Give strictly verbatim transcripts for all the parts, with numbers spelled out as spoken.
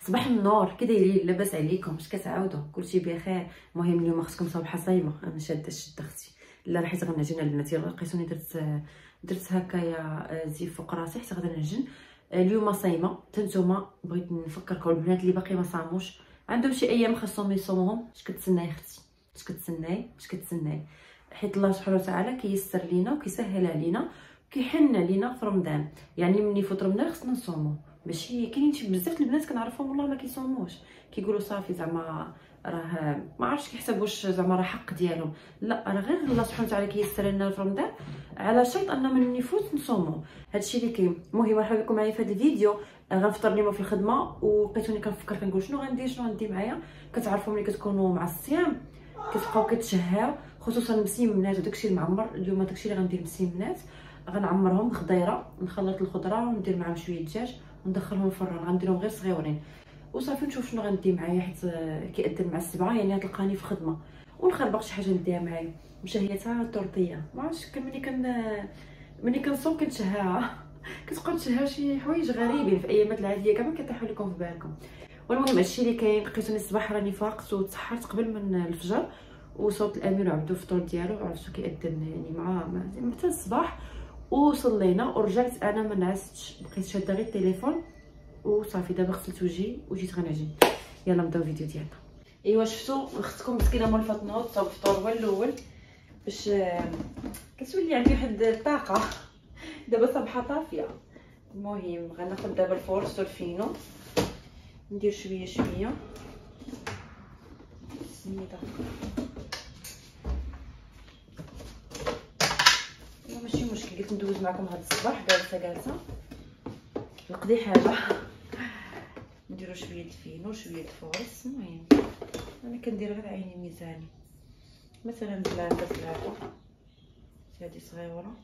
صباح النور، كي دايرين؟ لاباس عليكم؟ اش كتعاودوا؟ كلشي بخير؟ المهم اليوم خصكم صباحه صايمه. انا شاده شد اختي، لا حيت غنعجن البنات. يلا لقيتوني درت درت هكايا زيف فوق راسي حتى غادي نعجن. اليوم صايمه. حتى نتوما بغيت نفكركم البنات اللي باقي ما صاموش، عندهم شي ايام خاصهم يصوموهم. اش كتسناي اختي؟ اش كتسناي؟ اش كتسناي؟ حيت الله سبحانه وتعالى كيسر لينا وكيسهل علينا وكيحن علينا في رمضان. يعني ملي يفوت رمضان خصنا نصومو. ماشي كاينين شي بزاف البنات كنعرفهم والله ما كيصوموش، كيقولوا صافي زعما راه ما عرفتش كيحسبوش زعما راه حق ديالهم. لا، راه غير الله سبحانه وتعالى كيسر لنا في رمضان على شرط ان من يفوت نصومو. هادشي اللي كاين. المهم مرحبا بكم معايا في هذا الفيديو. غنفطر اليوم في الخدمه ولقيتوني كنفكر كنقول شنو غندير شنو غندي معايا. كتعرفوا ملي كتكونوا مع الصيام كتبقاو كتشهاو، خصوصا المسيمنات وداكشي المعمر. اليوم داكشي اللي غندير مسيمنات، غنعمرهم بخضيره، نخلط الخضره وندير معاهم شويه دجاج وندخلهم الفران. غنديرهم غير صغيورين وصافي. نشوف شنو غندي معايا حيت كيأذن مع السبعه، يعني غتلقاني في خدمه ونخربق شي حاجه نديها معايا. مشهيتها الطورطيه، ما عرفتش ملي كن ملي كنصوم كنتشهاها كتبقاو تشهاو شي حوايج غريبين في ايامات العاديه كاع ما كيطيحوا لكم في بالكم. والمهم هادشي اللي كاين. لقيتوني الصباح راني فاقت وتسحرت قبل من الفجر، وصوت الامير وعبدو الفطور ديالو عرفتو كيأذن يعني مع حتى الصباح. وصلينا ورجعت انا ما نعستش، بقيت شاده غير التليفون وصافي. دابا غسلت وجهي وجيت غنعجن. يلا نبداو الفيديو ديالنا. ايوا شفتوا اختكم مسكينه مول فاطمه صاوب الفطور هو الاول باش كتولي عندي واحد الطاقه. دابا صباحه طافيه. المهم غناخذ دابا الفورس والفينو، ندير شويه شويه سميده. ماشي مشكل، قلت ندوز معكم هذا الصباح جالسه جالسه نقضي حاجه. نديرو شويه الفينو شويه الفورس. المهم انا كندير غير عيني ميزاني، مثلا ثلاثه ثلاثه هادي صغيره.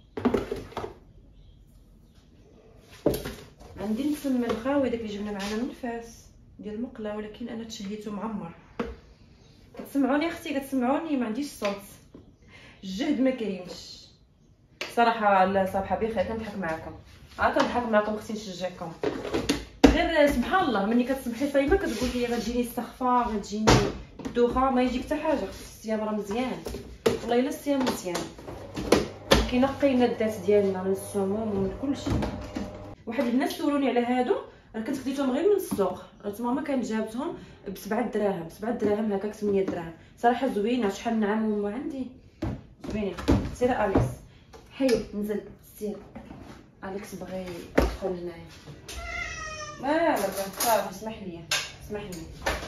عندي نسم الخاوي داك اللي جبنا معنا من فاس ديال المقله، ولكن انا تشهيته معمر. كتسمعوني اختي؟ كتسمعوني؟ ما عنديش الصوت، الجهد ما كاينش صراحه. لا صباحه بخير، كنضحك معكم. عا كنضحك معكم اختي، نشجعكم. غير سبحان الله ملي كتصبحي صايمه كتقول لي غتجيني السخفه غتجيني الدوخه، ما يجيك حتى حاجه. الصيام راه مزيان والله، الا الصيام مزيان كينقينا الذات ديالنا من السموم ومن كلشي. واحد الناس سولوني على هادو، انا كنت خديتهم غير من السوق. ماما كانت جابتهم بسبعة دراهم، بسبعة دراهم هكاك ثمانية دراهم. صراحه زوينه، شحال نعم عندي زوينين. سير اليكس حيد نزل. سير اليكس بغى يدخل هنايا. لا لا صافي اسمح لي اسمح لي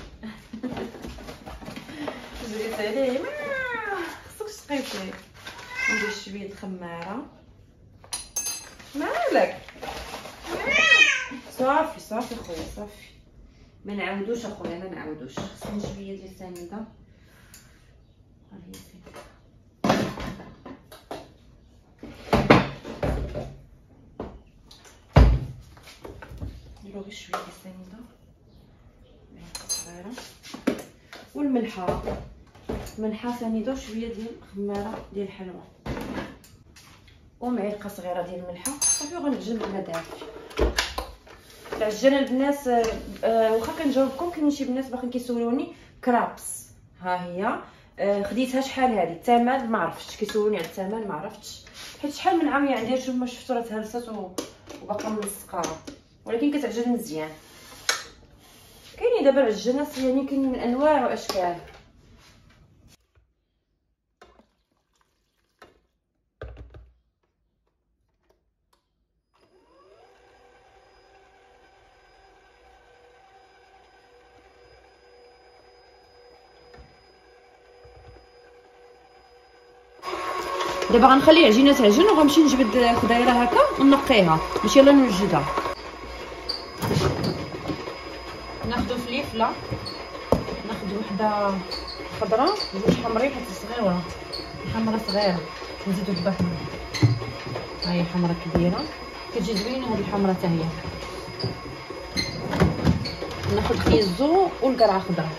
زيت عليه ما خصكش تقيسي. ندير شويه الخماره. مالك؟ صافي صافي خويا صافي، ما نعاودوش اخويا ما نعاودوش. خصني شويه ديال السميده. ها هي السميده. نديرو غير شويه ديال السميده صغيره والملحه. ملحه سنيده وشويه ديال خماره ديال الحلوى ومعلقه صغيره ديال الملحه. صافي غنعجن على دافي. العجانه البنات آه واخا كنجاوبكم كاينين شي بنات باقيين كيسولوني كرابس. ها هي آه خديتها شحال هذه الثمن ما عرفتش. كيسولوني على الثمن ما عرفتش حيت شحال من عام يعني شوف ما شفتو راه تهرست وباقا ملصقه، ولكن كتعجن مزيان. كاينين دابا العجانات يعني كاينين من انواع واشكال. دابا غنخلي العجينه تعجن وغنمشي نجبد الخضيره هكا ونقيها باش يلا نوجدها. ناخذ فليفله، ناخذ وحده خضراء وجوج حمرين حيت صغيره، حمرا صغيره نزيدو البحر. ها هي حمرا كبيره كتجي زوينه هاد الحمرا حتى هي. ناخذ خيزو والقرعه خضراء،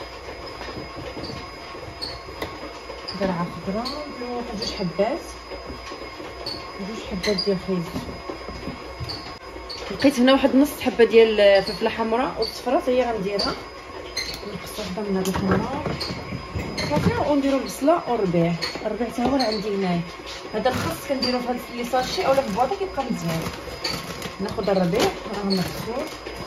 قرعه خضراء وناخذ جوج حبات جوج حبات ديال الخيزو. لقيت هنا واحد نص حبه ديال الفلفله حمراء والصفراء هي غنديرها، نقص وحده من هاد الحمراء صافي، ونديرو البصله والربيع. الربيع حتى هو راه عندي هنايا. هذا الخس كنديرو في هاد لي ساشي اولا في البواطه كيبقى مزيان. ناخذ الربيع راه غنغسلو،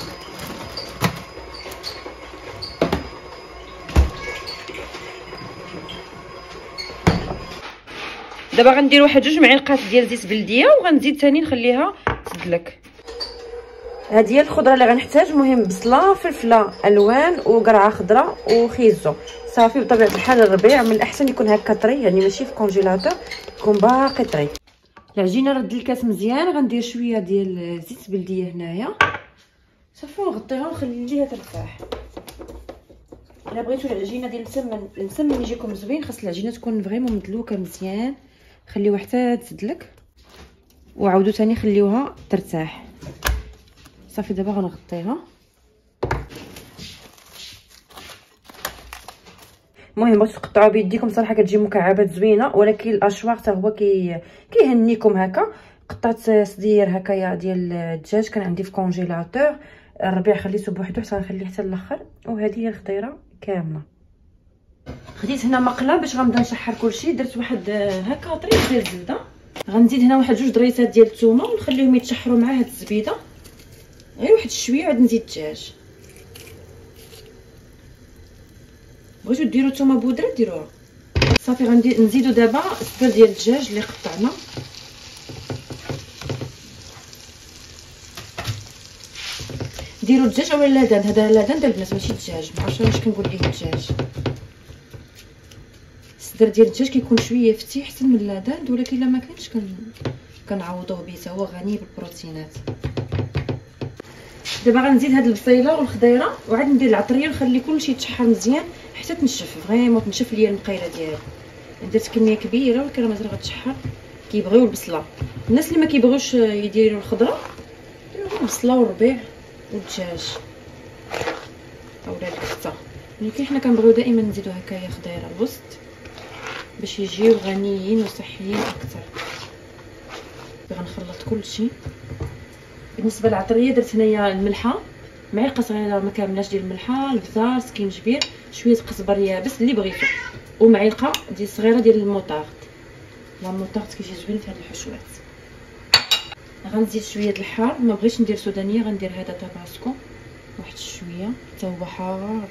دابا غندير واحد جوج معالق ديال زيت بلديه، وغنزيد ثاني نخليها تدلك. هذه هي الخضره اللي غنحتاج، مهم بصله، فلفله الوان، وقرعه خضراء، وخيزو صافي. بطبيعه الحال الربيع من الاحسن يكون هكا طري، يعني ماشي في كونجيلاتور، يكون باقي طري. العجينه رد الكاس مزيان، غندير شويه ديال زيت بلديه هنايا صافي، ونغطيها ونخليها ترتاح. الا بغيتو العجينه ديال المسمن المسمن يجيكم زوين، خاص العجينه تكون فريمون مدلوكه مزيان، خليوها حتى تدلك وعاودوا ثاني خليوها ترتاح صافي. دابا غنغطيها. المهم بغيتو تقطعوها بيديكم صراحه كتجي مكعبات زوينه، ولكن الاشواغ حتى هو كي كيهنيكم هكا. قطعت صدير هكايا ديال الدجاج كان عندي في كونجيلاتور، الربيع خليته بوحدو حتى غنخليه حتى الاخر، وهذه هي الخضيره كامله. خديت هنا مقله باش غنبدا نشحر كلشي، درت واحد هكا طريف ديال الزبده، غنزيد هنا واحد جوج دريسات ديال الثومه ونخليهم يتشحروا مع هاد الزبيده غير واحد شويه، عاد نزيد الدجاج. بغيتو ديروا الثومه بودره ديروها صافي. غندير نزيدو دابا الصدر ديال الدجاج اللي قطعنا، ديروا الدجاج اولا اللادان. هذا اللادان ديال البنات ماشي الدجاج، معرفتش واش كنقول ليه الدجاج. الصدر ديال الدجاج كيكون شويه فتي احسن من اللادان، ولكن الا ما كانش كنعوضوه به، حتى هو غني بالبروتينات. دابا غنزيد هاد البصيله والخضيره، وعاد ندير العطريه ونخلي كلشي يتشحر مزيان حتى تنشف فريمون، تنشف ليا المقيله ديالي. درت كميه كبيره ولكن راه مازال غتشحر. كيبغيو البصله، الناس اللي ما كيبغيوش يديروا الخضره يديروا البصله والربيع والدجاج اولا الكفته، ولكن حنا كنبغيو دائما نزيدو هكايا خضيره الوسط باش يجيو غنيين وصحيين اكثر. غنخلط كلشي. بالنسبه للعطريه درت هنايا الملحه، معلقه صغيره ما كاملاش ديال الملحه، البزار، سكينجبير، شويه قزبر يابس اللي بغيتو، ومعلقه ديال صغيره ديال الموطارد. لا الموطارد كيجي زوين في هاد الحشوات. غنزيد شويه د الحار، ما بغيتش ندير سودانيه، غندير هذا طاباسكو واحد شويه حتى هو حار.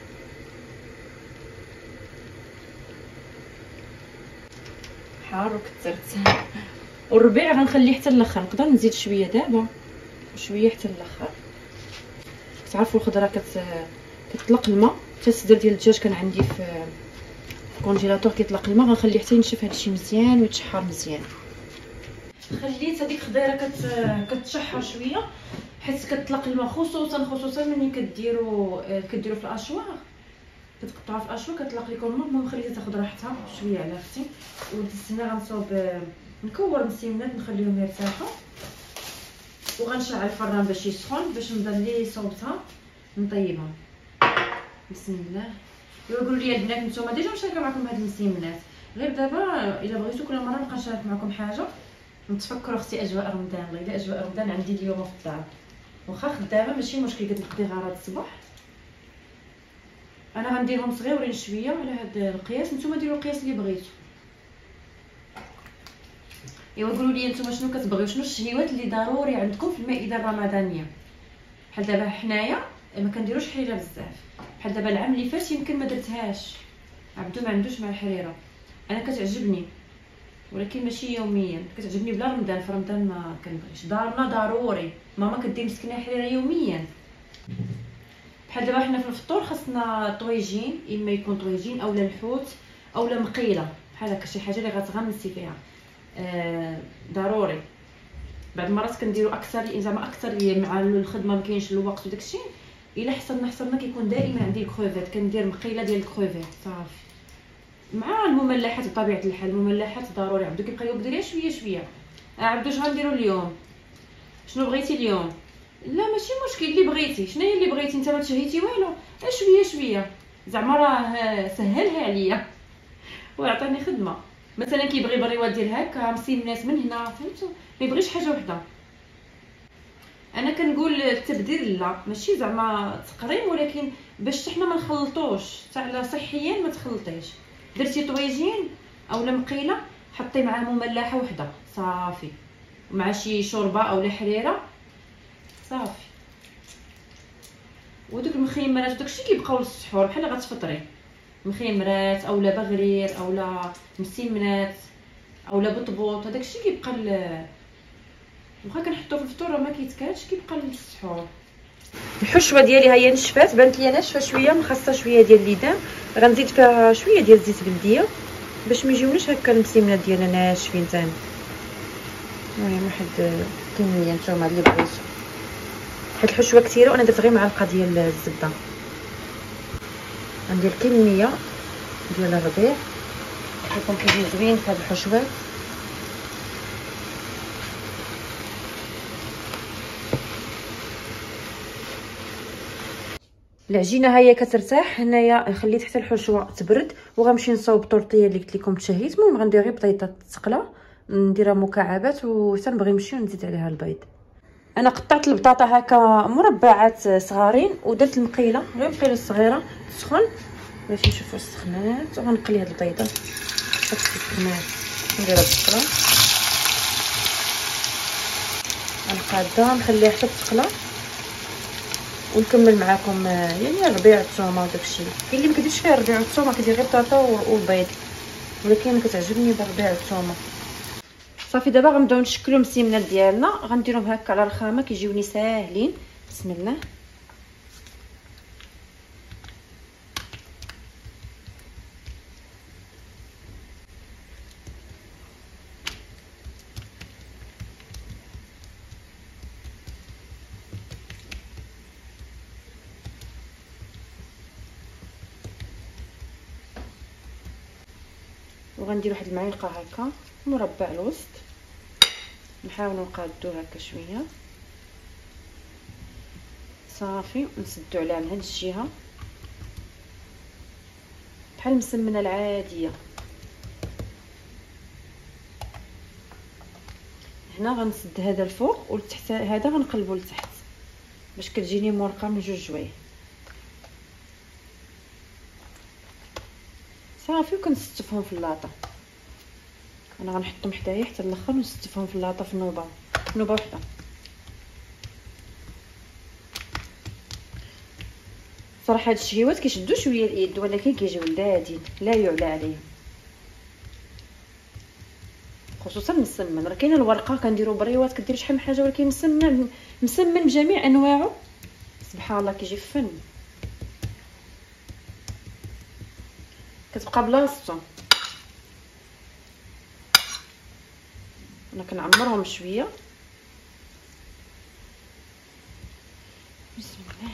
حار وكثرت. والربيع غنخليه حتى الاخر، نقدر نزيد شويه دابا وشويه حتى الاخر. كتعرفوا الخضره كت كتطلق الماء، حتى الصدر ديال الدجاج كان عندي في الكونجيلاتور كيطلق الماء، غنخليه حتى ينشف هادشي مزيان ويتشحر مزيان. خليت هذيك الخضيره كت كتشحر شويه حيت كتطلق الماء، خصوصا خصوصا ملي كديروا كديروا في الاشواغ، كتقطعوا في الاشواغ كتطلق لكم الماء. المهم خليتها تاخذ راحتها شويه على اختي. ودزت هنا غنصوب نكور مسيمنات نخليهم يرتاحوا، وغنشعل الفران باش يسخن باش نبدا اللي صوبتها نطيبهم. بسم الله. يقولوا لي البنات نتوما ديجا مشاركه معكم هاد المسيمنات، غير دابا الا بغيتو كل مره نبقى نشارك معكم حاجه نتفكروا اختي اجواء رمضان. والله الا اجواء رمضان عندي اليوم في الدار، واخا خدامه ماشي مشكل، قد نقضي غرض الصباح. انا غنديرهم صغيورين شويه على هاد القياس، نتوما ديروا القياس اللي بغيتو. ايوا قولوا لي نتوما شنو كتبغيو، شنو الشهيوات اللي ضروري عندكم في المائده الرمضانيه. بحال دابا حنايا ما كنديروش حريره بزاف، بحال دابا العام اللي فات يمكن ما درتهاش، عبدو ما عندوش مع الحريره. انا كتعجبني ولكن ماشي يوميا، كتعجبني بلا رمضان. في رمضان ما كنبغيش، دارنا ضروري ماما كدير مسكنه حريره يوميا. بحال دابا حنا في الفطور خاصنا طويجين، اما يكون طويجين اولا الحوت اولا مقيله، بحال هكا شي حاجه اللي غتغمسي فيها آه ضروري. بعض المرات كنديروا اكثر زعما اكثر مع الخدمه ما كاينش الوقت وداكشي، الا حصلنا حصلنا كيكون دائما عندي الكروفيت، كندير مقيله ديال الكروفيت صافي، مع المملحات بطبيعه الحال. المملحات ضروري عبدو كيبقى يوقد ليها شويه شويه. عبدو اش غنديروا اليوم، شنو بغيتي اليوم؟ لا ماشي مشكل، اللي بغيتي. شنو هي اللي بغيتي انت؟ ما تشهيتي والو، شويه شويه زعما راه سهلها عليا وعطاني خدمه. مثلا كيبغي بريوات ديال هكا مسيمنات من هنا، فهمتوا؟ ما يبغيش حاجه وحده. انا كنقول التبديل لا ماشي زعما تقريم، ولكن باش حنا ما نخلطوش تاع صحيا ما تخلطيش. درتي طويجين اولا مقيله حطي معاهم ملاحه وحده صافي، مع شي شوربه اولا حريره صافي. ودوك المخيمرات وداكشي كيبقاو للسحور بحال غتفطري، مخيمرات اولا بغرير اولا مسيمنات اولا بطبوط، هذاك الشيء كيبقى ل... واخا كنحطوه في الفطور راه ما كيتكالش كيبقى للسحور. الحشوه ديالي ها هي نشفات، بانت لي ناشفه شويه، مخصصه شويه ديال الليدان. غنزيد فيها شويه ديال الزيت بلديه باش ما يجيوناش هكا المسيمنات ديالنا ناشفين ثاني. المهم واحد كميه نتوما اللي بغيتو، حيت الحشوه كثيره وانا درت غير معلقه ديال الزبده. غندير كميه ديال الربيع كيكون كيجي زوين في هاد الحشوات. العجينه ها هي كترتاح. هنايا خليت حتى الحشوه تبرد وغنمشي نصاوب الطورطيه اللي قلت لكم تشهيت. المهم غندير غير بطيطه تقله نديرها مكعبات وتنبغي نمشي ونزيد عليها البيض. انا قطعت البطاطا هكا مربعات صغارين ودرت المقيله غير مقيله صغيره تسخن باش نشوفوا سخنات، وغنقلي هاد البيضه صافي سخنات. ندير البصله غنقادها نخليها حتى تقلى ونكمل معكم يعني الربيع والثومه وداكشي. كاين اللي ما كيديرش فيها الربيع والثومه كيدير غير بطاطا والبيض، ولكن انا كتعجبني بالربيع والثومه. صافي دابا غنبداو نشكلوا المسيمنات ديالنا. غنديرهم هكا على الخامه كيجيوني ساهلين. بسم الله. وغندير واحد المعلقه هكا مربع الوسط، نحاولوا نقادو هكا شويه صافي، نسدو عليها من هاد الجهه بحال المسمنه العاديه. هنا غنسد هذا الفوق والتحت هذا غنقلبو لتحت باش كتجيني مرقه من جوج جوايه صافي. وكنستفهم في اللاطه. انا غنحطهم حدايا حتى الاخر ونستفهم في اللاطه في نوبه نوبه وحده. صراحه هاد الشهيوات كيشدوا شويه اليد ولكن كيجيو لذاذين لا يعلى عليهم، خصوصا المسمن. راه كاينه الورقه كنديروا بريوات كدير شحال من حاجه، ولكن مسمن مسمن بجميع انواعه سبحان الله كيجي فن. كتبقى بلاصتو. انا كنعمرهم شويه. بسم الله.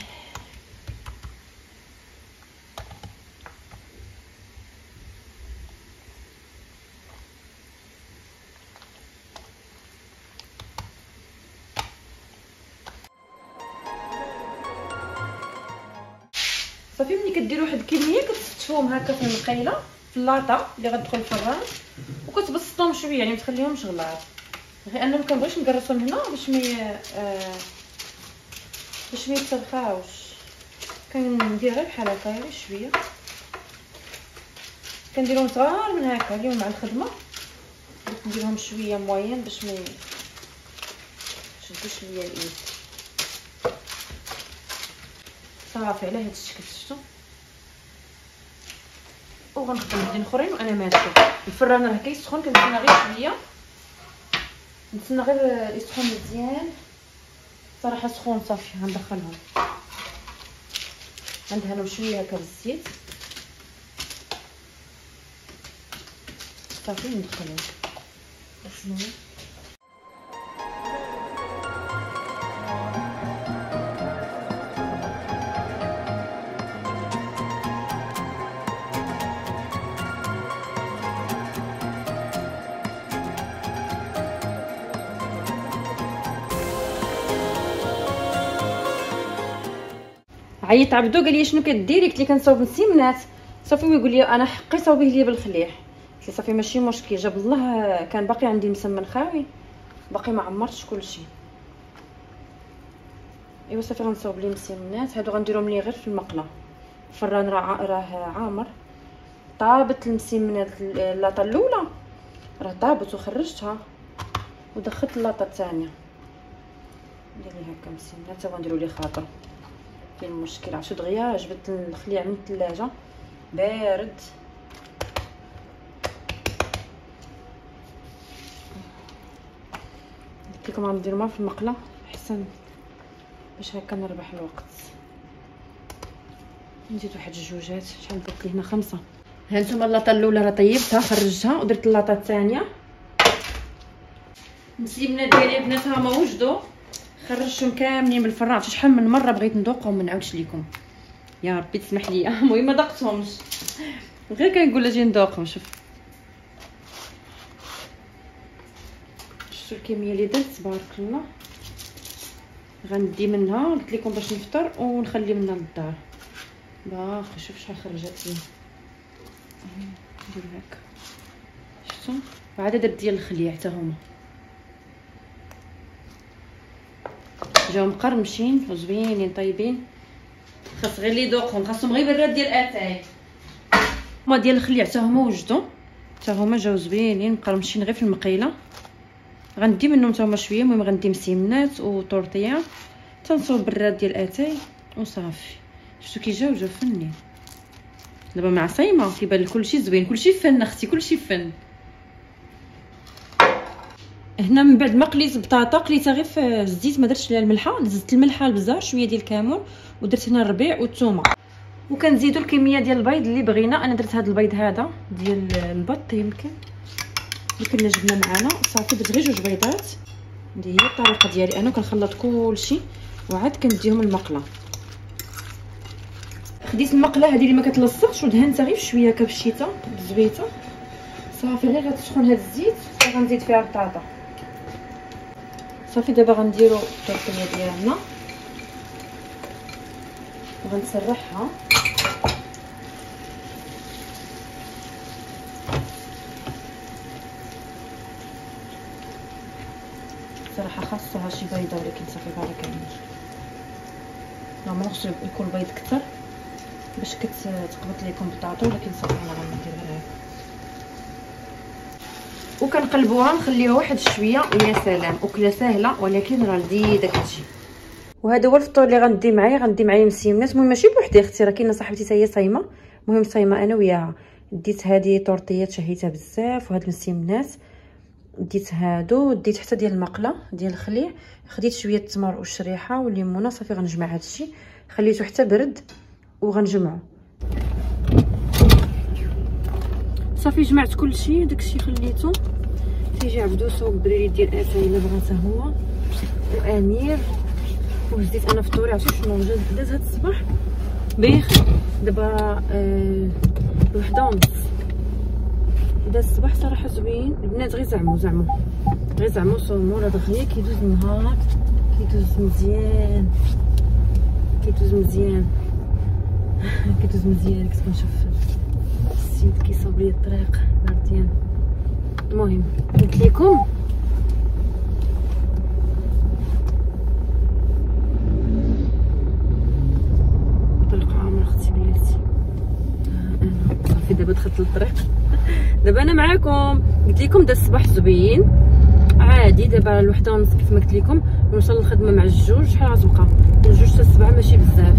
صافي ملي كديروا واحد الكميه كتستفوهم هكا في المقيله في اللاطه اللي غتدخل الفران، وكتبسطوهم شويه يعني ما تخليهمش غلاظ، غير انا ما كنبغيش نكرسهم هنا باش ما آه باش ما يتسرخاوش. كندير غير بحال هكا غير شويه، كنديرهم صغار من هكا اليوم مع الخدمه، نديرهم شويه موين باش ما يشدوش ليا الايد. صافي على هذا الشكل شفتوا. وغنخدم وحدين اخرين وانا ماشيه. الفران راه كيسخن كنتسنى غير شويه، نتسنى غير يسخن مزيان. صراحه سخون صافي غندخلهم غندهنهم شويه هكا بالزيت صافي ندخلهم. شنو عيط عبدو قال لي شنو كديري؟ قلت لي كنصاوب مسيمنات صافي. ويقول لي انا حقي صاوبيه لي بالخليح. قلت له صافي ماشي مشكل، جاب الله كان باقي عندي مسمن خاوي باقي ما عمرتش كلشي. ايوا صافي غنصاوب لي مسمنات. هادو غنديرهم لي غير في المقله. الفران راه راه عامر. طابت المسمنات اللاطه الاولى راه طابت وخرجتها ودخلت اللاطه الثانيه. ندير لي هكا مسمنات تا غنديروا لي خاطر. كاين مشكل عرفتو دغيا جبت الخليع من الثلاجه بارد. قلت لكم غنديرهم في المقله احسن باش هكا نربح الوقت. نزيد واحد الجوجات. شحال درت لي هنا؟ خمسه. ها نتوما اللاطه الاولى راه طيبتها خرجتها ودرت اللاطه الثانيه. المسمنات ديالي البنات ها ما وجدوا خرجتهم كاملين بالفران. عرفتوا شحال من مره بغيت ندوقهم ما نعاودش لكم يا ربي تسمح لي. المهم ما ذقتهمش غير كنقول اجي ندوقهم. شوف شفتوا الكميه اللي درت تبارك الله. غندي منها قلت لكم باش نفطر ونخلي منها للدار. باخي شوف شحال خرجت لي. ندير هكا شفتوا. وعاد درت ديال الخليع حتى هما جاو مقرمشين وزوينين طيبين. خاص غير اللي يذوقهم خاصهم غير براد ديال اتاي. هما ديال الخليع حتى هما وجدوا حتى هما جاو زوينين مقرمشين غير في المقيله. غندي منهم حتى هما شويه. المهم غندي مسمنات وطورطيه تنصوب براد ديال اتاي وصافي. شفتوا كي جاو جاو فنين. دابا مع صايمه كيبان كلشي زوين كلشي فن اختي كلشي فن. هنا من بعد ما قليت البطاطا قليتها غير في الزيت ما درتش ليها الملحه. زدت الملحه البزار شويه ديال الكمون ودرت هنا الربيع والثومه. وكنزيدوا الكميه ديال البيض اللي بغينا. انا درت هذا البيض هذا ديال البط يمكن يمكن اللي جبنا معنا. صافي درت غير جوج بيضات. هذه هي الطريقه ديالي انا. كنخلط كلشي وعاد كنديهم المقله. خديت المقله هذه اللي ما كتلصقش ودهنتها غير شويه هكا بالشيته بالزويته. صافي غير غتسخن هذا الزيت وغنزيد فيها البطاطا. صافي دابا غنديروا الطرطيه ديالنا وغنسرحها. صراحه خاصها شي بيضه ولكن صافي بارك الله. لا ما خصو يكون البيض كثر باش كتقبط لكم البطاطا ولكن صافي انا غندير غير هكا وكنقلبوها نخليوها واحد شويه ويا سلام. اكله سهله ولكن راه لذيذه كتجي. وهذا هو الفطور اللي غندي معايا. غندي معايا مسمنات. المهم ماشي بوحدي اختي راه كاينه صاحبتي حتى هي صايمه. المهم صايمه انا وياها. ديت هذه طورطيه شهيتها بزاف وهاد المسمنات ديت هادو. ديت حتى ديال المقله ديال الخليع. خديت شويه التمر والشريحه والليمونه. صافي غنجمع هادشي خليته حتى برد وغنجمعو. صافي جمعت كلشي داكشي خليته. تيجي عبدوسه والبريري ديال اتاي الا بغات هو وامير. وجديت انا فطوري. عرفتوا شنو داز هاد الصباح بيخ دابا آه الوحده ونص. داز الصباح صراحه زوين. البنات غير زعمو زعمو غير زعمو صومو. راه دغيا كيدوز النهار كيدوز مزيان كيدوز مزيان كيدوز مزيان. كنت كنشوف السيد كيصاوب لي الطريق باردين. المهم قلت لكم طلق عامر اختي بلاتي. صافي دابا دخلت للطريق. دابا انا معاكم. قلت لكم دا الصباح زوين عادي. دابا الوحده ونص كيف ما قلت لكم. نوصل للخدمه مع الجوج. شحال غتبقى الجوج حتى السبعه ماشي بزاف.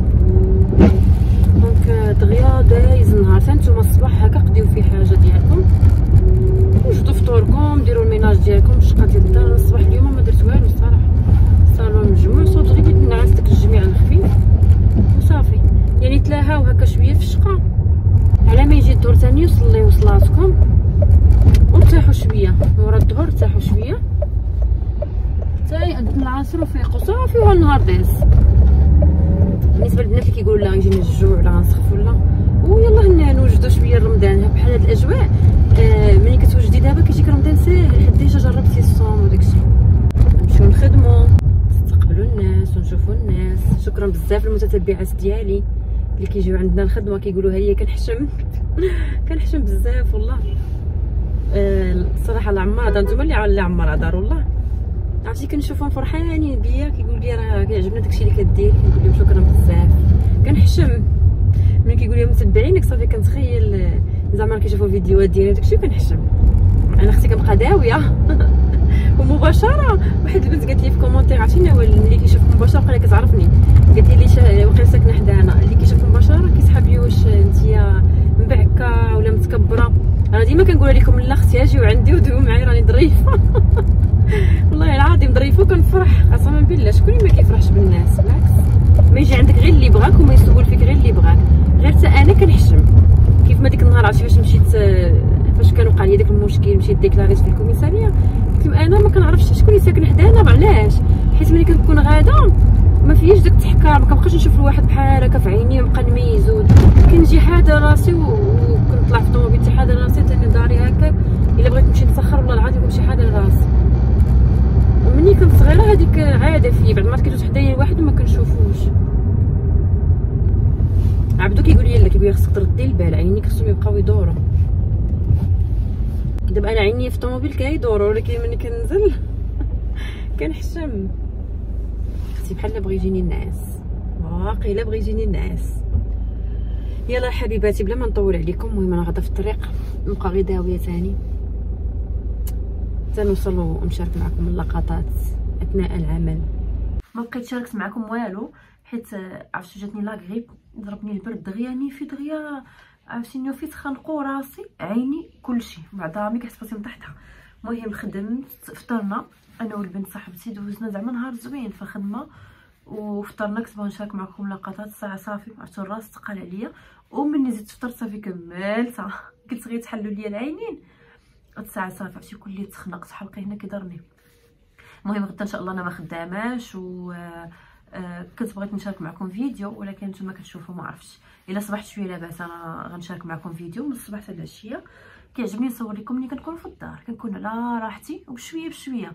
دونك دغيا دايز النهار. نتوما الصباح هكا قضيو فيه حاجه ديالكم وجدوا فطوركم ديروا الميناج ديالكم. الشقه ديال الدار الصباح اليوم ما درت والو الصراحه. الصالون مجموع صوت غير بغيت نعس داك الجميع الخفيف وصافي. يعني تلاهاو هكا شويه في الشقه على ما يجي الدور ثاني يصليو صلاتكم وارتاحوا شويه. ورا الظهر ارتاحوا شويه حتى يأذن العصر وفيقوا صافي والنهار داز. بالنسبه للبنات اللي كيقولوا لا يجينا الجوع ولا غنسخف ولا ويلا نوجدوا شويه رمضان بحال هاد الاجواء. آه ملي كتوجدي دابا كيجيك رمضان ساهل. حتى ديجا جربتي الصوم وداكشي. نمشيو نخدموا نستقبلوا الناس ونشوفوا الناس. شكرا بزاف للمتتبعات ديالي اللي كيجيو عندنا الخدمه كيقولوا ها هي كنحشم كنحشم بزاف والله. الصراحه آه العمار هذا نتوما اللي اللي عمار دار والله. عرفتي كنشوفهم فرحانين بيا كيقولوا لي راه كيعجبنا داكشي اللي كديري، كنقول لهم شكرا بزاف. كنحشم ملي كيقول لي متبعينك صافي، كنتخيل زعما كيشوفوا الفيديوهات ديالي داكشي وكنحشم. انا اختي كنبقى داويه ومباشره واحد البنت قالت لي في كومونتير، عرفتيني هو اللي كيشوفك مباشره وقيلا كتعرفني، قالت لي شا... وقيلا ساكنه حدانا، اللي كيشوفك مباشره كيسحب لي واش انتيا مبعكه ولا متكبره. انا ديما كنقول لكم لا اختي اجيو عندي ودويو معايا راني ظريفه والله العظيم ظريفه وكنفرح قسما بالله. شكون اللي ما كيفرحش بالناس؟ بالعكس، ما يجي عندك غير اللي بغاك وما يسول فيك غير اللي بغاك. غير حتى انا كنحشم كيف ما ديك النهار عرفتي فاش مشيت، فاش كان وقع لي داك المشكل مشيت ديكلاريت في الكوميساريه، قلت لهم انا ما كنعرفش شكون اللي ساكن حدانا علاش، حيت ملي كنكون غاده ما فياش داك التحكار، ما كنبقاش نشوف الواحد بحال هكا في عيني ونبقى نميزو، كنجي حاده راسي وكنطلع في الطوموبيل حتى حاده راسي تاني داري هكا، الا بغيت نمشي نتاخر والله العظيم كنمشي حاده راسي. ومني كنت صغيره هذيك عاده فيا، بعد ما كيجوز حدايا الواحد وما كنشوفوش. عبدو كيقول لي لا، كيقول لي خصك تردي البال، عينيك خصهم يبقاو يدوروا. دابا انا عيني في الطوموبيل كيدوروا، ولكن ملي كننزل كنحشم. اختي بحال بغى يجيني النعاس، واقيلا بغى يجيني النعاس. يلا حبيباتي بلا ما نطول عليكم، المهم انا غادا في الطريق نبقى غير داويه ثاني حتى نوصل ونشارك معكم اللقطات اثناء العمل. ما بقيت شاركت معكم والو حيت عرفتوا جاتني لا غريب، ضربني البرد دغيا في دغيا، عرفتيني وفيت خنقو راسي عيني كلشي بعد رامي كحس براسي مطحطها. المهم خدمت، فطرنا انا والبنت صاحبتي، دوزنا زعما نهار زوين في الخدمه وفطرنا. كنت باغا نشارك معكم لقطات الساعه صافي عرفتوا الراس ثقل عليا، ومني زدت فطرت صافي كملتها قلت غير تحلوا لي العينين الساعه صافي عرفتي كلي تخنقت حلقي هنا كيضرني. المهم غدا ان شاء الله انا ما خداماش و آه كنت بغيت نشارك معكم فيديو، ولكن نتوما كتشوفوا ما عرفتش الا صبحت شويه لاباس انا غنشارك معكم فيديو من الصباح حتى العشيه. كيعجبني نصور لكم ملي كنكون في الدار، كنكون على راحتي وبشويه بشويه.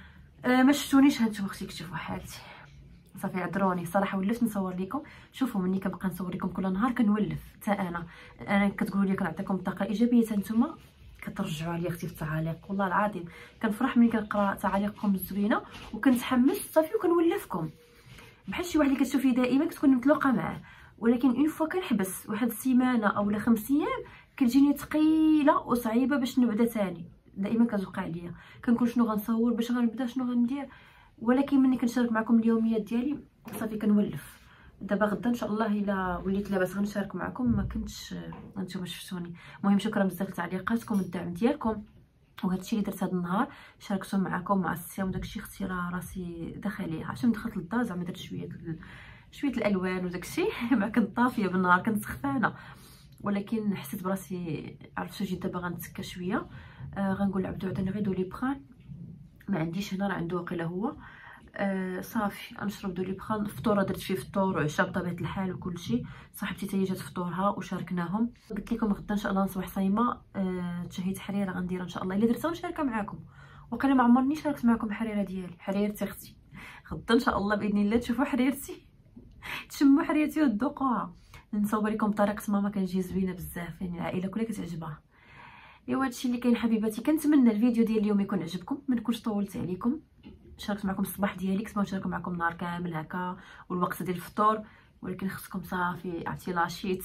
آه ما شفتونيش هانتوما اختي كتشوفوا حالتي صافي، عذروني صراحه ولفت نصور لكم. شوفوا مني كنبقى نصور لكم كل نهار كنولف حتى انا انا كتقولوا لي كنعطيكم الطاقه الايجابيه، حتى نتوما كترجعوا عليا اختي في التعاليق. والله العظيم كنفرح ملي كنقرا تعاليقكم الزوينه وكنتحمس صافي وكنولفكم بحال شي واحد اللي كتشوفيه دائما كتكون متلوقه معاه، ولكن اون فوا كنحبس واحد السيمانه اولا خمس ايام كتجيني ثقيله وصعيبه باش نبدا ثاني. دائما كتوقع ليا كنقول شنو غنصور باش غنبدا شنو غندير، ولكن ملي كنشارك معكم اليوميات ديالي صافي كنولف. دابا غدا ان شاء الله الا وليت لاباس غنشارك معكم، ما كنتش نتوما شفتوني. المهم شكرا بزاف لتعليقاتكم والدعم ديالكم، وهادشي اللي درت هذا النهار شاركته معكم مع الصيام وداكشي. اختي راه راسي داخليه عشان دخلت للدار زعما درت شويه شويه الالوان وداكشي ما كنت طافيه بالنهار كنت سخفانه، ولكن حسيت براسي عرفتو جيت دابا غنتسكى شويه. آه غنقول لعبدو عطيني غير دوليبران، ما عنديش هنا راه عنده واقيلا هو. آه صافي غنشرب دوليبران. فطوره درت فيه فطور وعشاء بطبيعه الحال وكلشي. صاحبتي حتى هي جات فطورها وشاركناهم. قلت لكم غدا ان شاء الله نصبح صايمه. آه تشهيت حريره غنديرها ان شاء الله، الا درتها نشاركها معكم. وقيلا ما عمرني شاركت معكم حريره ديالي، حريرتي اختي. غدا ان شاء الله باذن الله تشوفوا حريرتي تشموا حريرتي وتذوقوها. نصور لكم بطريقه ماما كنجي زوينه بزاف، يعني العائله كلها كتعجبها. ايوا هادشي اللي كاين حبيباتي. كنتمنى الفيديو ديال اليوم يكون عجبكم، ما نكونش طولت عليكم. شاركت معكم الصباح ديالي، كنت نشارك معكم نهار كامل هكا والوقت ديال الفطور، ولكن خصكم صافي عرفتي لاشيت.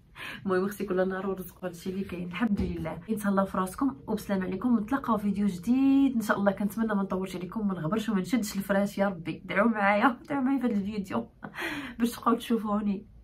المهم خصني كل نهار ورزق هادشي اللي كاين الحمد لله. تهلاو في راسكم وبسلام عليكم، نتلاقاو فيديو جديد ان شاء الله. كنتمنى ما نطولش عليكم، ما نغبرش وما نشدش الفراش. يا ربي دعوا معايا دعوا معايا في هذا الفيديو باش تبقاو تشوفوني.